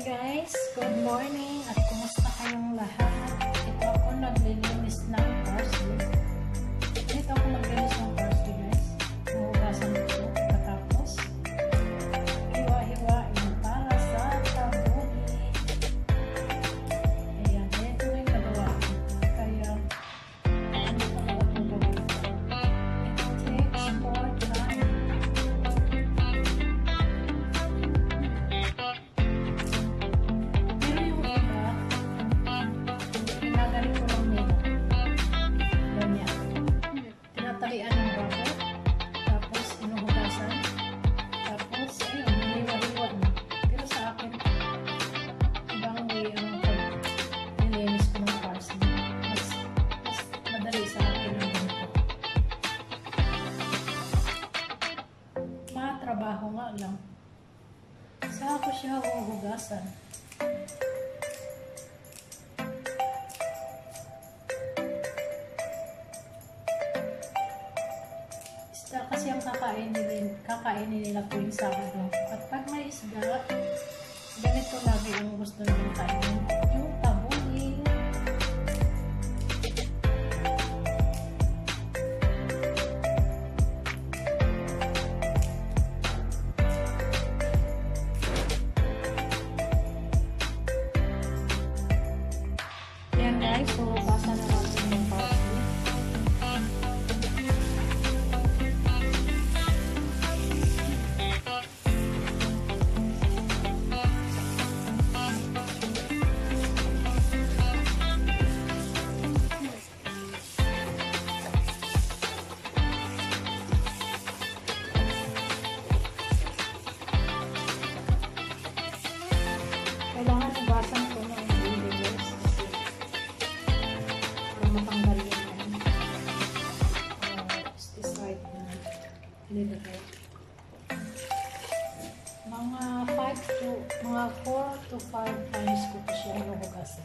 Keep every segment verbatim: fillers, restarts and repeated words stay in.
guys, good morning at kumusta kayong lahat? Ito ako naglilinis ng parsley. Ito ako naglilinis ng parsley guys. Nahugasan ito katapos hiwa-hiwain para sa tabuni. Ayan, ito rin nagawa ko. Kaya ano talaga itong gawin ko? It takes more time. Tinatalian ng rubber, tapos inuhugasan, tapos ayun, hiniwa-hiwa na. Pero sa akin, ibang way ang pag-nilinis ko ng parsley. Mas, mas madali sa akin ang ganito. Matrabaho nga lang. Saka ko siya huhugasan. Kasi ang kakainin nila, kakainin nila tuwing Sabado. At pag may isda, ganito lagi ang gusto nilang kainin. Yung tabuni. Yan guys, so basa na natin yung parsley. Kailangan ugasan ko ng ingredients kasi para matanggal yung uh, pesticide na nilagay. Mga five to, mga four to five times ko po siya hinuhugasan.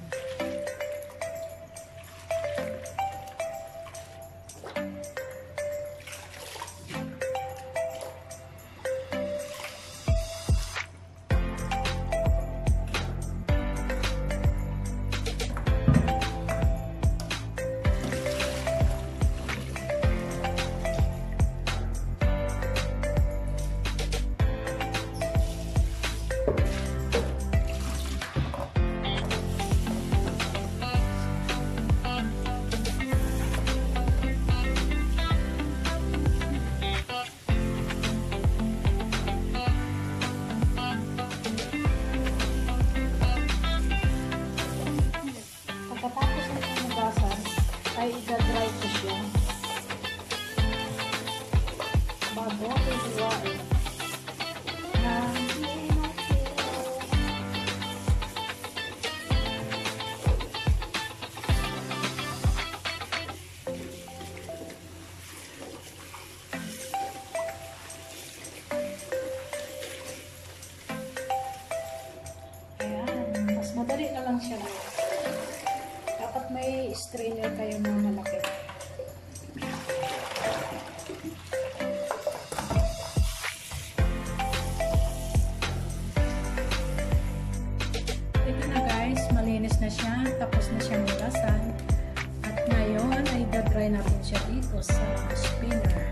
Pagkatapos ng hinugasan, ay i-dry ko siya bago hihiwain ng pinakilo. Ayan, mas madali na lang siya. Dapat may strainer kayo na malaki. Ito na guys, malinis na siya. Tapos na siyang hugasan. At ngayon ay dadry natin siya dito sa spinner.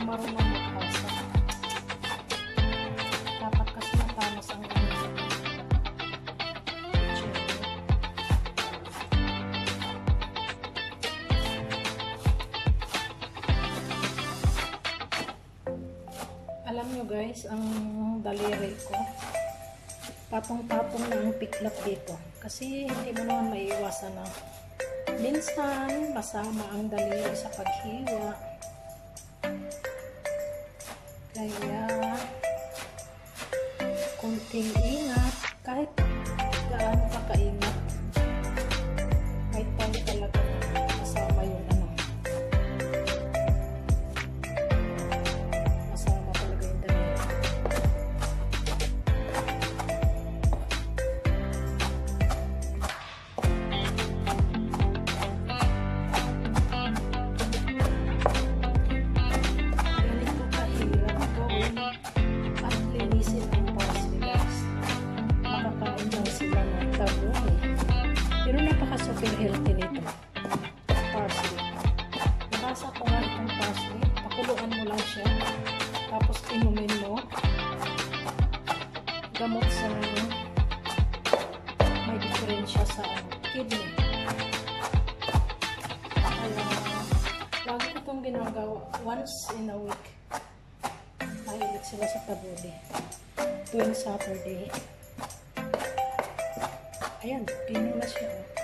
marunong maghasa. Dapat kasi matamas ang ano. Alam nyo guys, ang daliri ko, patong-patong na ang piklap dito. Kasi hindi mo naman maiiwasan na minsan masama ang daliri sa paghiwa. Kaya kunting ingat, kahit gaano ka kaingat, may time talaga masama yung ano. Masama talaga yung daliri. Pero napaka-super healthy nito. Parsley. Nabasa ko nga itong parsley. Pakuluan mo lang siya. Tapos inumin mo. Gamot sa may diferensya sa kidney. Kaya lagi ko itong ginagawa once in a week. Mahilig sila sa tabuli. Tuwing Saturday. Ayan, pino na siya.